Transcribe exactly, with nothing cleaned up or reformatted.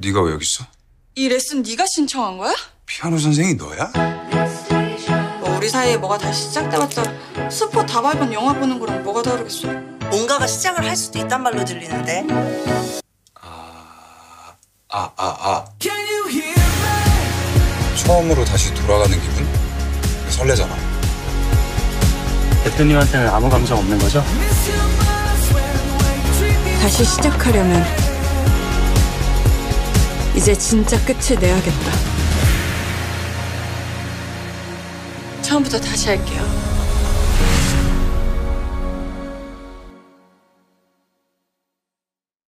네가 왜 여기 있어? 이 레슨 네가 신청한 거야? 피아노 선생이 너야? 뭐 우리 사이에 뭐가 다시 시작돼봤자 스포 다 밟은 영화 보는 거랑 뭐가 다르겠어? 뭔가가 시작을 할 수도 있단 말로 들리는데. 아, 아, 아. 처음으로 다시 돌아가는 기분? 설레잖아. 대표님한테는 아무 감정 없는 거죠? 다시 시작하려면 이제 진짜 끝을 내야겠다. 처음부터 다시 할게요.